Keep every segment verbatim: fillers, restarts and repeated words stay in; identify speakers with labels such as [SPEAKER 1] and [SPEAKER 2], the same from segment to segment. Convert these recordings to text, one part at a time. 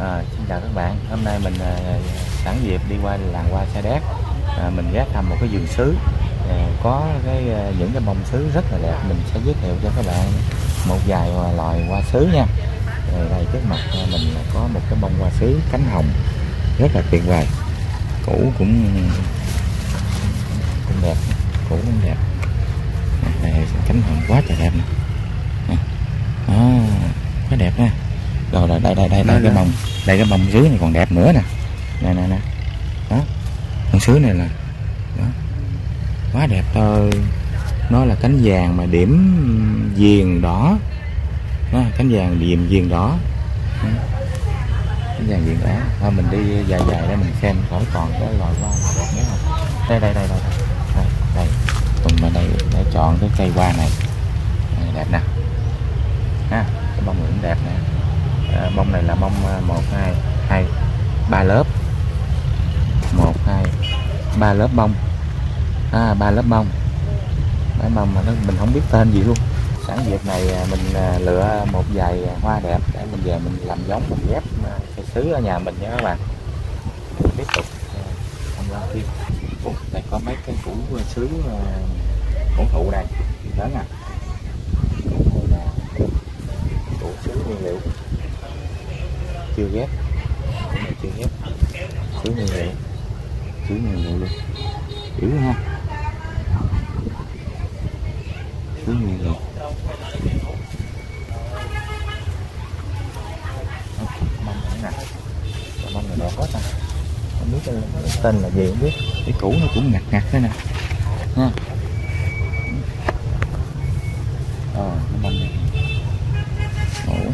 [SPEAKER 1] À, xin chào các bạn, hôm nay mình à, sẵn dịp đi qua làng hoa Sa Đéc, à, mình ghé thăm một cái vườn sứ, à, có cái à, những cái bông sứ rất là đẹp. Mình sẽ giới thiệu cho các bạn một vài loài hoa sứ nha. Rồi đây trước mặt mình là có một cái bông hoa sứ cánh hồng rất là tuyệt vời, củ cũng cũng đẹp, củ cũng đẹp. Đây, cánh hồng quá trời đẹp nè, à, quá đẹp ha. Rồi rồi đây đây đây đây cái bông, đây cái bông sứ này còn đẹp nữa nè, nè nè nè, đó, bông sứ này là đó, quá đẹp thôi. Nó là cánh vàng mà điểm viền đỏ, đó, cánh vàng điểm viền đỏ, cánh vàng viền đỏ. Thôi mình đi dài dài để mình xem khỏi còn cái loài hoa đẹp nữa không. Đây đây đây đây đây đây, cùng mà đây để chọn cái cây hoa này, đây, đẹp nè, ha, cái bông này cũng đẹp nè. À, bông này là bông một hai hai ba lớp, một hai ba lớp bông, à, ba lớp bông, ba bông mà nó mình không biết tên gì luôn. Sẵn dịp này mình lựa một vài hoa đẹp để mình về mình làm giống, mình ghép cây sứ ở nhà mình nha các bạn. Tiếp tục không ra kia. Ủa, đây có mấy cái củ sứ cổ thụ này lớn à, đây là củ sứ nguyên liệu chưa ghép, chưa ghép sứ nguyên liệu, sứ nguyên liệu luôn, hiểu không? Sứ nguyên liệu. Mông này nè, mông này đẹp quá ta, không biết tên là gì không biết. Cái củ nó cũng ngặt ngặt thế nè, nha. Ờ, cái mông này. Ủa.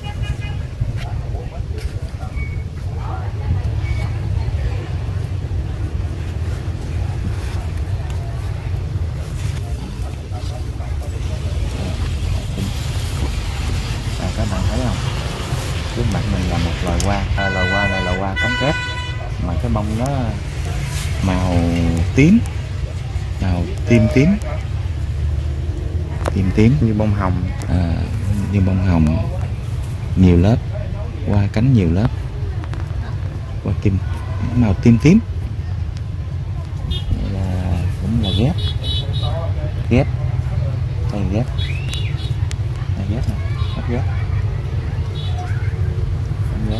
[SPEAKER 1] Các bạn thấy không, trước mặt mình là một loài hoa, à, loài hoa này là hoa cánh kép mà cái bông nó màu tím, màu tím tím tím tím như bông hồng, à, như bông hồng, nhiều lớp, hoa cánh nhiều lớp, hoa kim màu tím tím. Đây là cũng là ghép, ghép, đây ghép, đây ghép nè, ghép ghép. Ghép.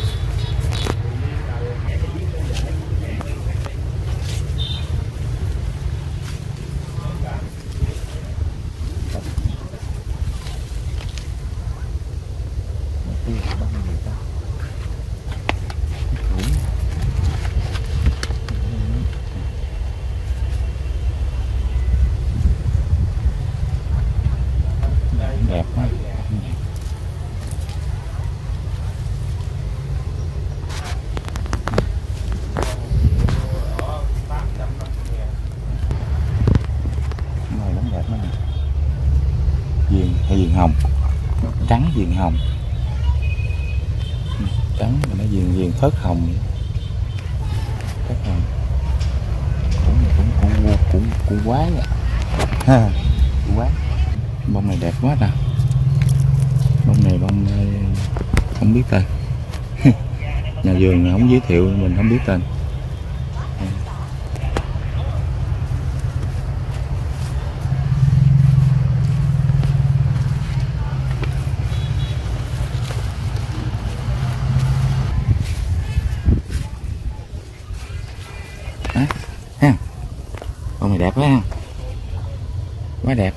[SPEAKER 1] Đẹp quá. Viền hay viền hồng, trắng viền hồng, trắng mà nó viền viền thớt hồng, thớt hồng, cũng cũng cũng cũng cũng quái à, ha, quái. Bông này đẹp quá ta, bông này bông không biết tên, nhà vườn không giới thiệu mình không biết tên. À, ha, bông này đẹp quá ha, quá đẹp.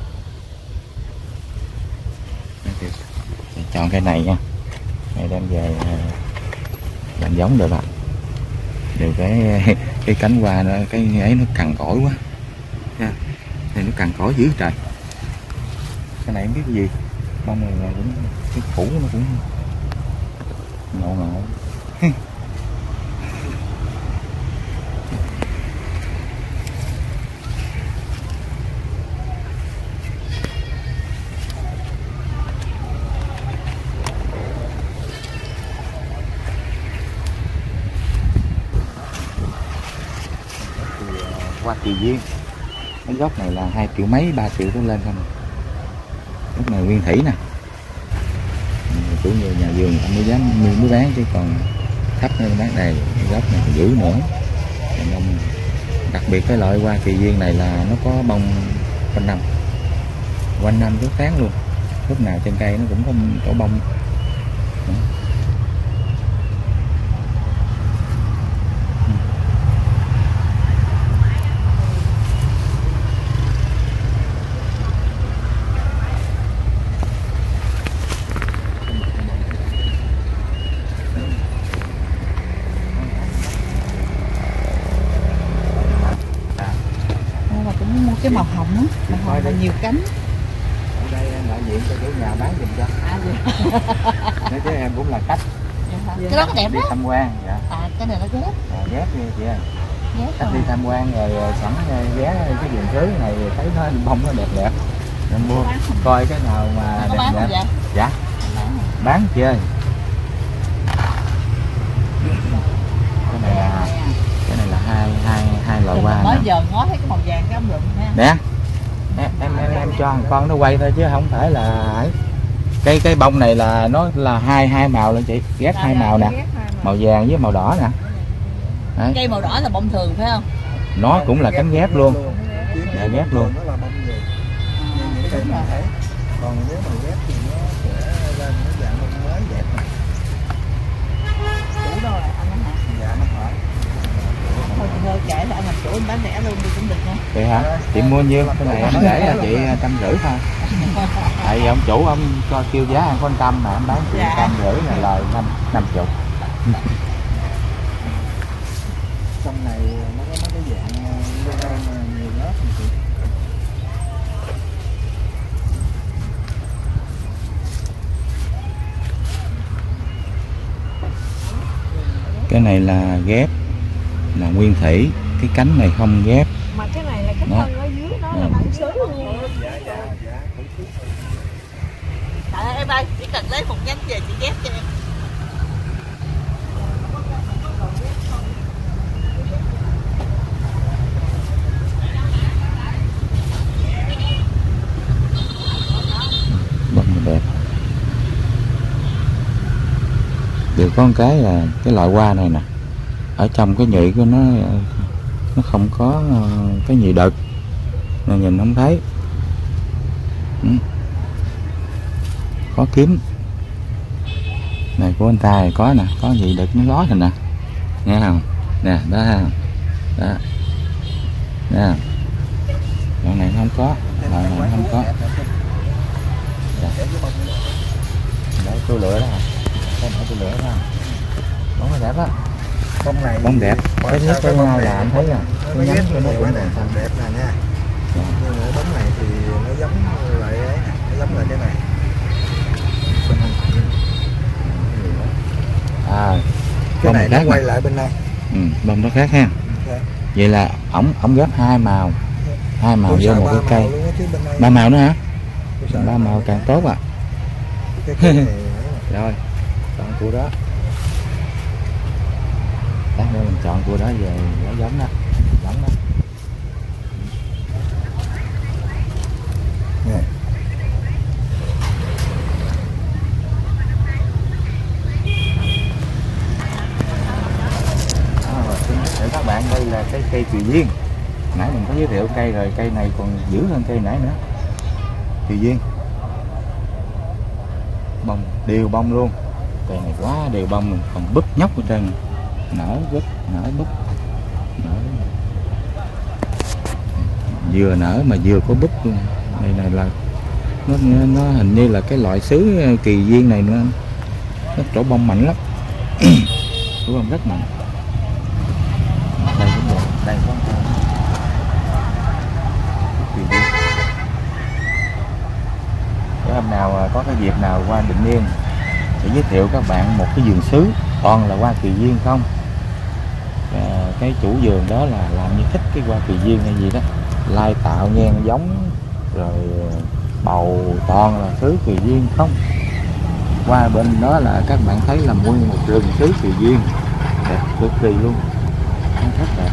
[SPEAKER 1] Chọn cây này nha, này đem về làm giống được ạ. Điều cái cái cánh hoa nó cái ấy nó cằn cỗi quá nha, này nó cằn cỗi dữ trời. Cái này không biết cái gì, bông này là cũng cái củ nó cũng ngộ ngộ. Hoa kỳ viên, cái gốc này là hai triệu mấy, ba triệu nó lên không. Gốc này nguyên thủy nè, của người nhà vườn ông mới dám mới, mới bán, chứ còn thấp nên bán này gốc này dữ nữa. Bông, đặc biệt cái loại hoa kỳ duyên này là nó có bông quanh năm, quanh năm suốt tháng luôn, lúc nào trên cây nó cũng có có bông.
[SPEAKER 2] Cái màu hồng á, màu hồng là nhiều cánh.
[SPEAKER 1] Ở đây em đại diện cho chủ nhà bán giùm cho. À, dạ. Nói chứ em cũng là khách.
[SPEAKER 2] Dạ. Cái đó có đẹp
[SPEAKER 1] đi
[SPEAKER 2] đó.
[SPEAKER 1] Tham quan. Dạ.
[SPEAKER 2] À, cái này nó ghép.
[SPEAKER 1] À, ghép như chị ơi. Khách đi tham quan rồi sẵn ghé cái vườn cưới này thấy nó bông nó đẹp đẹp. Em mua coi cái nào mà đẹp đẹp. Dạ. Dạ. Bán chị ơi. Cái này là cái này là hai hai hai loại hoa.
[SPEAKER 2] Mới giờ ngó thấy cái màu vàng cái ông lụm ha.
[SPEAKER 1] Nè. Em em em, em cho thằng con nó quay thôi chứ không phải là cái cái bông này là nó là hai hai màu luôn chị, ghép hai màu nè, màu vàng với màu đỏ nè. Đấy.
[SPEAKER 2] Cây màu đỏ là bông thường phải không?
[SPEAKER 1] Nó cũng là cánh ghép luôn. Dạ, ghép luôn.
[SPEAKER 3] Còn nếu mà ghép thì nó sẽ lên cái dạng bông mới đẹp này.
[SPEAKER 2] Đủ đâu rồi anh hả?
[SPEAKER 3] Dạ nó phải.
[SPEAKER 2] Thôi chị thôi kể là anh làm chủ anh bán rẻ luôn đi cũng được nha.
[SPEAKER 1] Vậy hả? Chị mua nhiêu? Cái này em để là chị trăm rưỡi thôi. Tại vì ông chủ ông cho kêu giá ăn con trăm mà em bán chị
[SPEAKER 2] Dạ.
[SPEAKER 1] trăm rưỡi là lời năm năm chục.
[SPEAKER 3] Trong này nó có mấy cái dạng nhiều lớp này chị.
[SPEAKER 1] Cái này là ghép, là nguyên thủy, cái cánh này không ghép.
[SPEAKER 2] Mà cái này là cái
[SPEAKER 1] Đó.
[SPEAKER 2] thân ở dưới nó là bản xứ luôn.
[SPEAKER 3] Dạ dạ dạ.
[SPEAKER 2] Tại em ơi, chỉ cần lấy một nhánh về chị ghép cho em.
[SPEAKER 1] Bông đẹp. Điều có một cái là cái loại hoa này nè, ở trong cái nhụy của nó nó không có cái nhụy đực nên nhìn không thấy. Ừ. Khó kiếm. Này của anh ta thì có nè, có nhụy đực nó ló rồi nè, nghe không? Nè, đó ha, đó, nè, đoạn này nó không có, đoạn này nó không có. Đấy, tôi lựa đó hả? Cái này tôi lựa đó hả? Bóng nó đẹp á.
[SPEAKER 3] Bông này
[SPEAKER 1] Bông đẹp. Cái nhất cái hai là anh thấy à, cái nhánh của nó cũng
[SPEAKER 3] đẹp đẹp nè nha. Nhưng mà bông này thì nó giống lại ấy, nó giống lại cái này.
[SPEAKER 1] À,
[SPEAKER 3] Cái này nó quay
[SPEAKER 1] nè.
[SPEAKER 3] lại bên này.
[SPEAKER 1] Ừ, bông nó khác ha.
[SPEAKER 3] Okay.
[SPEAKER 1] Vậy là ổng ổng ghép hai màu, hai màu vô một cái cây.
[SPEAKER 3] Đó,
[SPEAKER 1] Ba màu nữa hả? Ba màu càng tốt à.
[SPEAKER 3] cái cây này
[SPEAKER 1] Rồi, chọn cua đó. Lát nữa mình chọn cua đó về nó giống đó, giống đó.
[SPEAKER 3] nè.
[SPEAKER 1] Đó, xin giới thiệu các bạn đây là cái cây kỳ duyên. Nãy mình có giới thiệu cây rồi, cây này còn dữ hơn cây nãy nữa. Kỳ duyên. Bông đều bông luôn, cây này quá đều bông mình còn búp nhóc ở trên, nở búp nở búp nở, vừa nở mà vừa có búp luôn. Đây này là nó nó hình như là cái loại sứ kỳ duyên này nữa, nó trổ bông mạnh lắm. Trổ bông rất mạnh. Đây cũng được, đây có kỳ duyên. Nếu hôm nào có cái dịp nào qua Định Yên sẽ giới thiệu các bạn một cái vườn sứ toàn là hoa kỳ duyên không. À, cái chủ vườn đó là làm như thích cái hoa kỳ duyên hay gì đó, lai tạo ngang giống rồi bầu toàn là sứ kỳ duyên không. Qua bên đó là các bạn thấy là nguyên một rừng sứ kỳ duyên đẹp cực kỳ luôn, rất đẹp.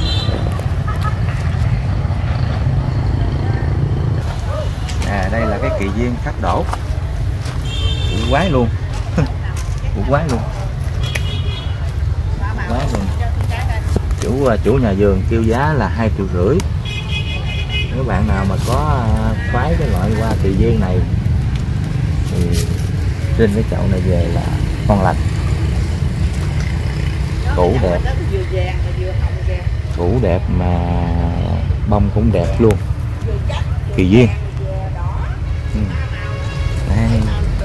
[SPEAKER 1] À, đây là cái kỳ duyên khắc đổ, củ quái luôn. Củ quái luôn, quái luôn. Chủ chủ nhà vườn kêu giá là hai triệu rưỡi. Nếu bạn nào mà có khoái cái loại hoa kỳ duyên này thì xin cái chậu này về là ngon lành. Củ đẹp, củ đẹp mà bông cũng đẹp luôn, kỳ duyên. Ừ. Đây.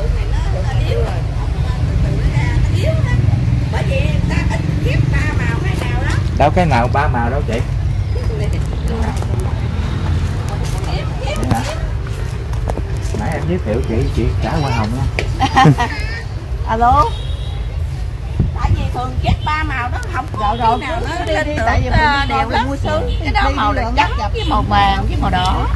[SPEAKER 1] Đâu cái nào ba màu đâu chị? Nãy em giới thiệu chị chị trả hoa hồng nha.
[SPEAKER 2] Alo.
[SPEAKER 4] Tại vì thường ghép ba màu đó không
[SPEAKER 2] Rồi rồi
[SPEAKER 4] nào nó
[SPEAKER 2] đi,
[SPEAKER 4] lên
[SPEAKER 2] đi,
[SPEAKER 4] tưởng
[SPEAKER 2] tại vì
[SPEAKER 4] uh,
[SPEAKER 2] đều
[SPEAKER 4] đều lắm.
[SPEAKER 2] mua sớm.
[SPEAKER 4] Cái đó màu là trắng với màu vàng với màu đỏ.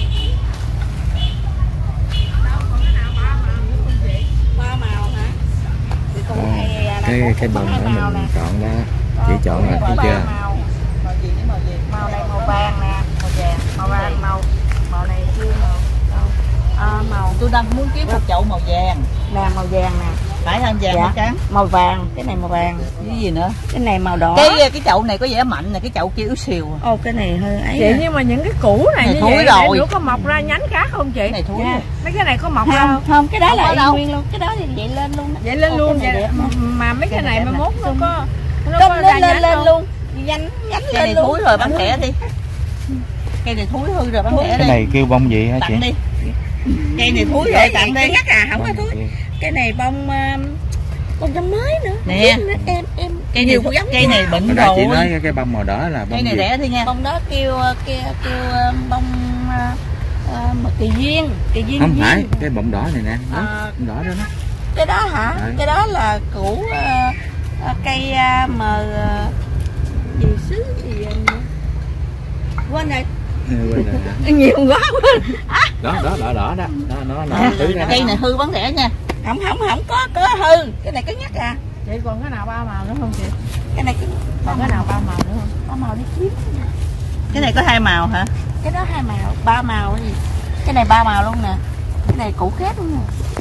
[SPEAKER 4] Ba màu hả? Thì cũng
[SPEAKER 1] À,
[SPEAKER 4] hay, là
[SPEAKER 1] cái
[SPEAKER 4] có-
[SPEAKER 1] cái
[SPEAKER 4] có
[SPEAKER 1] bông
[SPEAKER 4] hai
[SPEAKER 1] đó
[SPEAKER 4] màu
[SPEAKER 1] mình
[SPEAKER 4] nè.
[SPEAKER 1] chọn ra, chị chọn là thấy
[SPEAKER 4] Ba
[SPEAKER 1] chưa?
[SPEAKER 4] màu.
[SPEAKER 2] Màu gì với màu gì?
[SPEAKER 4] Màu này màu vàng nè, màu vàng, màu vàng, màu màu này chưa màu đâu. À, màu
[SPEAKER 2] Tôi đang muốn kiếm một chậu màu vàng.
[SPEAKER 4] nè, màu vàng nè.
[SPEAKER 2] Phải hơn vàng
[SPEAKER 4] Dạ.
[SPEAKER 2] hay trắng?
[SPEAKER 4] Màu vàng, cái này màu vàng,
[SPEAKER 2] Cái gì nữa?
[SPEAKER 4] cái này màu đỏ.
[SPEAKER 2] Cái cái chậu này có vẻ mạnh nè, cái chậu kia yếu xìu.
[SPEAKER 4] Ô cái này hơi ấy.
[SPEAKER 5] Chị
[SPEAKER 4] nè.
[SPEAKER 5] nhưng mà những cái củ này,
[SPEAKER 2] Này
[SPEAKER 5] như
[SPEAKER 2] thúi
[SPEAKER 5] vậy
[SPEAKER 2] rồi.
[SPEAKER 5] để nữa có mọc ra nhánh khác không chị?
[SPEAKER 2] Cái này thúi
[SPEAKER 4] Dạ.
[SPEAKER 2] rồi.
[SPEAKER 5] Mấy cái này có mọc ra
[SPEAKER 4] Không,
[SPEAKER 5] không?
[SPEAKER 4] không, cái đó
[SPEAKER 5] Không
[SPEAKER 4] là
[SPEAKER 5] có
[SPEAKER 4] y
[SPEAKER 5] đâu.
[SPEAKER 4] nguyên luôn, cái đó thì vậy lên luôn đó.
[SPEAKER 5] Vậy lên
[SPEAKER 4] Ô,
[SPEAKER 5] luôn
[SPEAKER 4] cái này
[SPEAKER 5] vậy.
[SPEAKER 4] đẹp nè.
[SPEAKER 5] Mà mấy cái này
[SPEAKER 4] đẹp
[SPEAKER 5] mai
[SPEAKER 4] nè.
[SPEAKER 5] mốt nó có nó
[SPEAKER 4] Có
[SPEAKER 5] có ra
[SPEAKER 4] lên lên
[SPEAKER 5] nhánh
[SPEAKER 4] lên
[SPEAKER 5] không?
[SPEAKER 4] luôn, nhánh nhánh
[SPEAKER 2] Cây
[SPEAKER 4] lên
[SPEAKER 2] này
[SPEAKER 4] luôn.
[SPEAKER 2] thúi rồi bán rẻ đi. Cây này thúi hư rồi bán rẻ
[SPEAKER 1] Cái
[SPEAKER 2] đi.
[SPEAKER 1] này kêu bông gì hả chị?
[SPEAKER 2] Tặng đi. Cây này thúi
[SPEAKER 4] Vậy
[SPEAKER 2] rồi tặng
[SPEAKER 4] cái
[SPEAKER 2] đi.
[SPEAKER 4] nhắc à, không có
[SPEAKER 1] Bông
[SPEAKER 4] thúi.
[SPEAKER 1] gì?
[SPEAKER 4] Cái này bông um, bông trăm mới nữa.
[SPEAKER 2] Nè.
[SPEAKER 4] Em em
[SPEAKER 2] Cây này
[SPEAKER 4] nhiều
[SPEAKER 2] thúi-
[SPEAKER 4] giống
[SPEAKER 2] cây này
[SPEAKER 4] quá.
[SPEAKER 2] bệnh
[SPEAKER 1] Hồi nãy chị
[SPEAKER 2] rồi.
[SPEAKER 1] nói cái bông màu đỏ là
[SPEAKER 2] Cây
[SPEAKER 1] bông
[SPEAKER 2] này
[SPEAKER 1] gì?
[SPEAKER 2] rẻ đi nha.
[SPEAKER 4] Bông đó kêu kêu kêu um, bông uh, uh, kỳ duyên, kỳ duyên.
[SPEAKER 1] Không
[SPEAKER 4] duyên.
[SPEAKER 1] phải, cái bông đỏ này nè, đó,
[SPEAKER 4] À.
[SPEAKER 1] bông đỏ đó đó.
[SPEAKER 4] Cái đó hả?
[SPEAKER 1] Đấy.
[SPEAKER 4] Cái đó là củ uh, uh, cây uh, mờ uh, gì xứ gì uh, quên rồi.
[SPEAKER 1] Ừ, quên rồi hả?
[SPEAKER 4] Nhiều quá quên.
[SPEAKER 1] Đó đó đỏ đỏ đó, nó nó nó
[SPEAKER 4] À,
[SPEAKER 1] tứ ra.
[SPEAKER 2] Cây này hư bán rẻ nha.
[SPEAKER 4] Không không không có có hư. Cái này có nhắc à.
[SPEAKER 5] Chị còn cái nào ba màu nữa không chị?
[SPEAKER 4] Cái này cái
[SPEAKER 5] Còn cái nào ba màu nữa không?
[SPEAKER 4] ba màu đi kiếm.
[SPEAKER 2] Cái này có hai màu hả?
[SPEAKER 4] Cái đó hai màu, ba màu cái gì? Cái này ba màu luôn nè. Cái này củ khác luôn nè.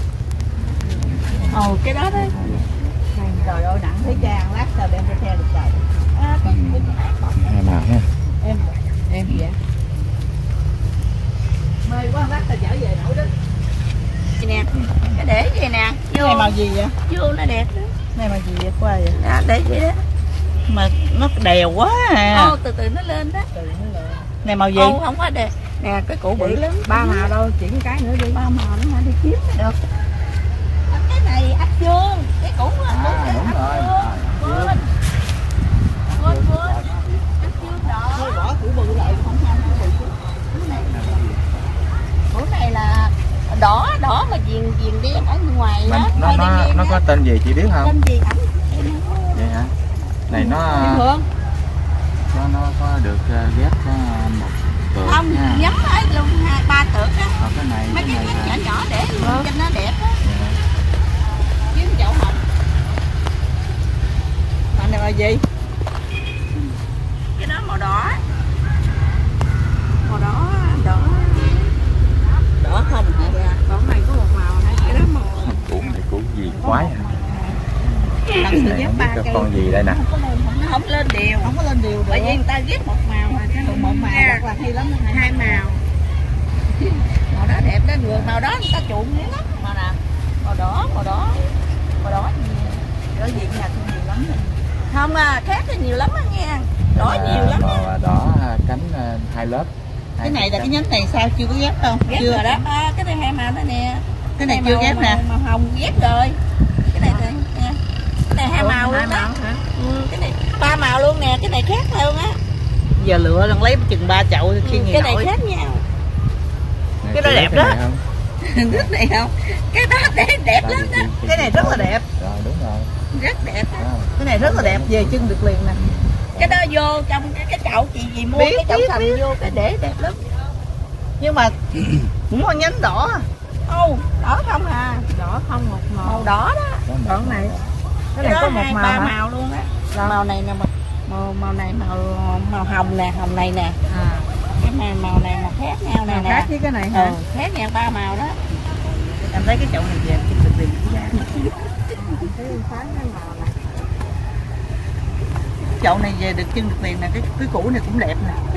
[SPEAKER 4] Ồ cái đó đấy.
[SPEAKER 2] Trời ơi nặng thấy trang lát sao đem ra xe được trời.
[SPEAKER 4] À, cái, cái,
[SPEAKER 1] Hai màu ha.
[SPEAKER 2] Em em vậy. Mời quá lát tao trở về nổi đó.
[SPEAKER 4] cái nè. Cái để vậy nè.
[SPEAKER 2] Cái
[SPEAKER 4] Vô,
[SPEAKER 2] này màu gì vậy?
[SPEAKER 4] vô nó đẹp đó.
[SPEAKER 2] Này màu gì vậy qua vậy?
[SPEAKER 4] Đó, để vậy đó.
[SPEAKER 2] Mà nó đều quá à.
[SPEAKER 4] Ô từ từ nó lên đó.
[SPEAKER 2] Này màu gì?
[SPEAKER 4] Ô không có đẹp. Nè cái củ bự lắm.
[SPEAKER 5] Ba màu đâu, chỉ cái nữa đi.
[SPEAKER 4] Ba màu nó hả đi kiếm mới được. Cái này ách dương. Cái củ
[SPEAKER 1] À, đúng rồi.
[SPEAKER 4] Quên. Quên quên. Ách dương đỏ.
[SPEAKER 2] Thôi bỏ củ bự lại không ham củ bự.
[SPEAKER 4] Củ này, củ này là đỏ đỏ mà viền viền đen ở ngoài
[SPEAKER 1] Nó
[SPEAKER 4] đó.
[SPEAKER 1] nó
[SPEAKER 4] Hơi
[SPEAKER 1] nó,
[SPEAKER 4] đen đen
[SPEAKER 1] nó
[SPEAKER 4] đó.
[SPEAKER 1] có tên gì chị biết không?
[SPEAKER 4] Tên gì ảnh em không có.
[SPEAKER 1] Vậy hả? Này nó
[SPEAKER 2] Hương.
[SPEAKER 1] nó nó có được ờ, ghép có một tượng
[SPEAKER 4] Không
[SPEAKER 1] nha.
[SPEAKER 4] nhắm hết luôn hai ba tượng á.
[SPEAKER 1] Còn cái này
[SPEAKER 4] Mấy
[SPEAKER 1] cái
[SPEAKER 4] cái
[SPEAKER 1] này
[SPEAKER 4] nhỏ
[SPEAKER 1] là
[SPEAKER 4] nhỏ để luôn cho nó đẹp á.
[SPEAKER 1] dạ.
[SPEAKER 4] Kiếm chậu hồng.
[SPEAKER 2] Mà này màu gì?
[SPEAKER 4] Cái đó màu đỏ. Màu đỏ đỏ.
[SPEAKER 2] Đỏ không hả?
[SPEAKER 4] Dạ. Còn này có một màu này. Cái đó màu
[SPEAKER 1] Củ này củ gì quái hả?
[SPEAKER 4] Tặng
[SPEAKER 1] Cái
[SPEAKER 4] sự
[SPEAKER 1] này
[SPEAKER 4] ghép
[SPEAKER 1] không biết
[SPEAKER 4] ba
[SPEAKER 1] cái
[SPEAKER 4] cây.
[SPEAKER 1] con gì đây nè.
[SPEAKER 4] Không có lên, nó không lên đều.
[SPEAKER 2] Không có lên đều được.
[SPEAKER 4] Bởi vì người ta ghép một màu mà cái
[SPEAKER 2] Một màu
[SPEAKER 4] Ha,
[SPEAKER 2] hoặc là hay lắm hai
[SPEAKER 4] hai màu. Màu đó đẹp đó, người màu đó người ta chuộng dữ lắm.
[SPEAKER 2] màu nào?
[SPEAKER 4] Màu đỏ, màu đỏ. Màu đỏ nhiều.
[SPEAKER 2] Ở diện nhà thương nhiều lắm rồi.
[SPEAKER 4] Không à, khác thì nhiều lắm á nha. Đỏ
[SPEAKER 1] À,
[SPEAKER 4] nhiều lắm á.
[SPEAKER 1] màu đỏ à, cánh à, hai lớp. Hai
[SPEAKER 2] Cái này là
[SPEAKER 1] cánh.
[SPEAKER 2] cái nhánh này sao chưa có ghép đâu?
[SPEAKER 4] Ghép
[SPEAKER 2] Chưa.
[SPEAKER 4] rồi đó. À, cái này hai màu đó nè.
[SPEAKER 2] Cái này
[SPEAKER 4] màu-
[SPEAKER 2] chưa ghép nè.
[SPEAKER 4] Màu, màu hồng ghép rồi. Cái này nè. nè. Cái này hai
[SPEAKER 5] Ủa,
[SPEAKER 4] màu
[SPEAKER 5] hai
[SPEAKER 4] luôn đó.
[SPEAKER 5] màu hả?
[SPEAKER 4] Ừ, cái này ba màu luôn nè, cái này khác luôn á.
[SPEAKER 2] Giờ lựa lần lấy chừng ba chậu
[SPEAKER 4] Ừ,
[SPEAKER 2] khi
[SPEAKER 4] cái
[SPEAKER 2] ngày
[SPEAKER 4] này
[SPEAKER 2] nổi.
[SPEAKER 4] khác nhau.
[SPEAKER 1] Này,
[SPEAKER 2] cái đó
[SPEAKER 1] chị
[SPEAKER 2] đẹp
[SPEAKER 1] biết cái
[SPEAKER 2] đó.
[SPEAKER 1] này không?
[SPEAKER 4] Cái này không? Cái đó đẹp, đẹp
[SPEAKER 1] Tại
[SPEAKER 4] lắm
[SPEAKER 1] vì
[SPEAKER 4] đó.
[SPEAKER 1] chị- chị-
[SPEAKER 2] Cái này rất là đẹp.
[SPEAKER 1] Rồi đúng rồi.
[SPEAKER 4] Rất đẹp đó.
[SPEAKER 1] Đó.
[SPEAKER 2] Cái này rất là đẹp, về chân được liền nè.
[SPEAKER 4] Cái đó vô trong cái, cái chậu chị gì mua
[SPEAKER 2] Biết,
[SPEAKER 4] cái chậu
[SPEAKER 2] biết,
[SPEAKER 4] thành
[SPEAKER 2] biết.
[SPEAKER 4] vô cái để đẹp lắm.
[SPEAKER 2] Nhưng mà cũng có nhánh đỏ.
[SPEAKER 4] Ô, đỏ không à.
[SPEAKER 5] Đỏ không một màu.
[SPEAKER 4] Màu đỏ đó.
[SPEAKER 1] Có một
[SPEAKER 5] Còn này.
[SPEAKER 1] màu.
[SPEAKER 5] Cái
[SPEAKER 4] Cái
[SPEAKER 5] này
[SPEAKER 4] đó
[SPEAKER 5] có một
[SPEAKER 4] hai
[SPEAKER 5] màu
[SPEAKER 4] ba
[SPEAKER 5] hả?
[SPEAKER 4] màu luôn á. Màu này nè màu, màu màu này màu màu hồng nè, hồng này nè.
[SPEAKER 5] À,
[SPEAKER 4] Cái màu màu này màu khác nhau nè
[SPEAKER 5] màu
[SPEAKER 4] nè.
[SPEAKER 5] khác với cái này hả?
[SPEAKER 4] Ừ, khác nhau ba màu đó.
[SPEAKER 2] Em thấy cái chậu này về chưng được tiền cũng ra.
[SPEAKER 5] Cái sáng cái màu này.
[SPEAKER 2] Chậu này về được chưng được tiền nè, cái cái củ này cũng đẹp nè.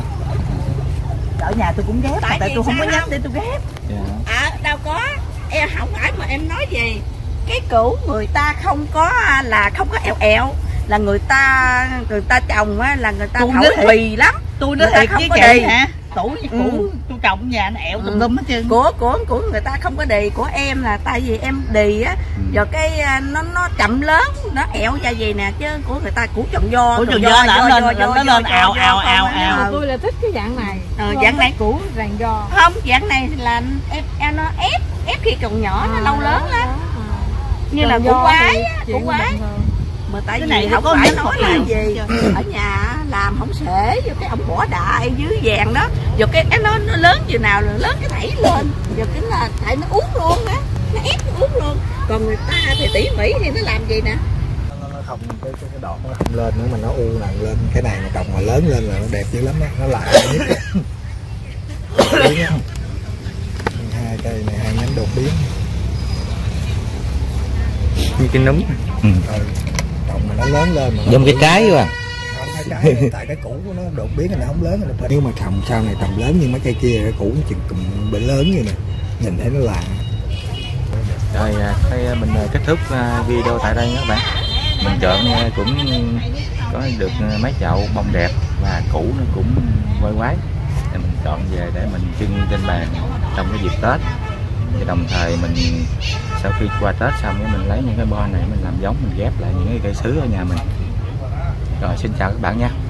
[SPEAKER 2] Ở nhà tôi cũng ghép, tại, tại tôi không có nhắc để tôi ghép.
[SPEAKER 1] Dạ.
[SPEAKER 4] À đâu có, em không phải mà em nói gì. Cái củ người ta không có là không có ẹo ẹo, là người ta người ta trồng á là người ta
[SPEAKER 2] Tôi
[SPEAKER 4] thổi
[SPEAKER 2] nói
[SPEAKER 4] quỳ lắm.
[SPEAKER 2] Tôi nói
[SPEAKER 4] Người ta
[SPEAKER 2] thiệt
[SPEAKER 4] không
[SPEAKER 2] với
[SPEAKER 4] có
[SPEAKER 2] chị
[SPEAKER 4] đi.
[SPEAKER 2] hả? Tủ với củ
[SPEAKER 4] Ừ.
[SPEAKER 2] tôi trồng nhà nó ẹo tùm lum hết trơn.
[SPEAKER 4] Của của của người ta không có đì, của em là tại vì em đì á,
[SPEAKER 1] Ừ.
[SPEAKER 4] rồi cái à, nó nó chậm lớn, nó ẹo ra gì nè, chứ của người ta củ trồng do,
[SPEAKER 2] Củ trồng do là nó lên nó lên ào ào ào ào.
[SPEAKER 5] Tôi là thích cái dạng này.
[SPEAKER 4] Ờ,
[SPEAKER 5] Không
[SPEAKER 4] dạng này.
[SPEAKER 5] thích củ ràng do.
[SPEAKER 4] Không, dạng này là em em nó ép ép khi còn nhỏ nó lâu lớn lắm, như là củ quái á, củ quái. Mà tại
[SPEAKER 2] Cái
[SPEAKER 4] vì
[SPEAKER 2] này
[SPEAKER 4] không
[SPEAKER 2] có
[SPEAKER 4] phải
[SPEAKER 2] miếng
[SPEAKER 4] nói
[SPEAKER 2] bột
[SPEAKER 4] là
[SPEAKER 2] nào.
[SPEAKER 4] gì, ở nhà làm không sể, vô cái ông bỏ đại dưới vàng đó, rồi cái cái nó nó lớn chừng nào rồi lớn cái thảy lên, rồi cái là tại nó uống luôn á, nó ép nó uống luôn. Còn người ta thì tỉ mỉ thì nó làm gì nè,
[SPEAKER 3] nó, nó không cái cái, cái đọt nó không lên nữa mà nó u nặng lên. Cái này mà trồng mà lớn lên là nó đẹp dữ lắm á, nó lạ nhất. Biến á. Hai cây này hai nhánh đột biến.
[SPEAKER 1] Như cái núm. Ừ.
[SPEAKER 3] Rồi trồng mà nó lớn lên mà nó
[SPEAKER 1] Giống cái trái quá.
[SPEAKER 3] không phải trái, tại cái củ của nó đột biến là nó không lớn. Là nếu mà trồng sau này trồng lớn như mấy cây kia, cái củ chừng cụm bể lớn như này, nhìn thấy nó lạ.
[SPEAKER 1] Rồi thấy mình kết thúc video tại đây các bạn. Mình chọn cũng có được mấy chậu bông đẹp và củ nó cũng quay quái, thì mình chọn về để mình trưng trên bàn trong cái dịp Tết. Thì đồng thời mình sau khi qua Tết xong thì mình lấy những cái bo này mình làm giống, mình ghép lại những cái cây sứ ở nhà mình. Rồi xin chào các bạn nha.